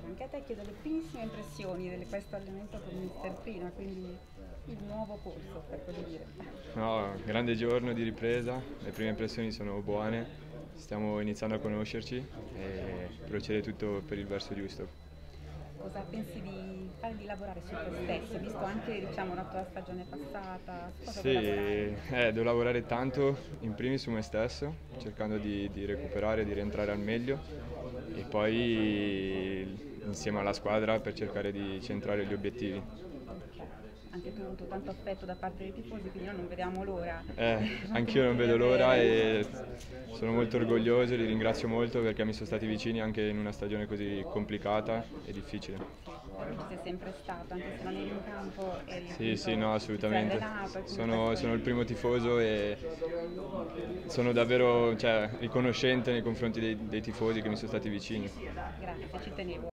Anche a te chiedo le primissime impressioni di questo allenamento con Mister Prina, quindi il nuovo corso, per così dire. No, grande giorno di ripresa, le prime impressioni sono buone, stiamo iniziando a conoscerci e procede tutto per il verso giusto. Cosa pensi di fare di lavorare su te stesso, visto anche diciamo, la tua stagione passata, su cosa Sì, vuoi lavorare? devo lavorare tanto, in primis su me stesso, cercando di recuperare, di rientrare al meglio e poi insieme alla squadra per cercare di centrare gli obiettivi. Anche tu hai avuto tanto affetto da parte dei tifosi, quindi noi non vediamo l'ora Anch'io non di vedo l'ora riavere. e sono molto orgoglioso, li ringrazio molto perché mi sono stati vicini anche in una stagione così complicata e difficile. Per me ci sei sempre stato, anche se non eri in campo, eri Sì, sì, appunto, no, ti sei assolutamente. allenato e quindi Sono il questo... primo tifoso e sono davvero, riconoscente nei confronti dei tifosi che mi sono stati vicini. Grazie, ci tenevo.